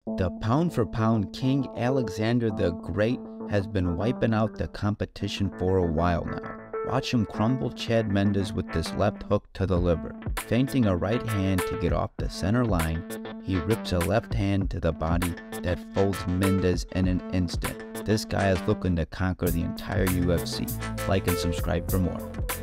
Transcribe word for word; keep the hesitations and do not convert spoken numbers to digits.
The pound for pound king Alexander the Great has been wiping out the competition for a while now. Watch him crumble Chad Mendes with this left hook to the liver. Feinting a right hand to get off the center line, he rips a left hand to the body that folds Mendes in an instant. This guy is looking to conquer the entire U F C. Like and subscribe for more.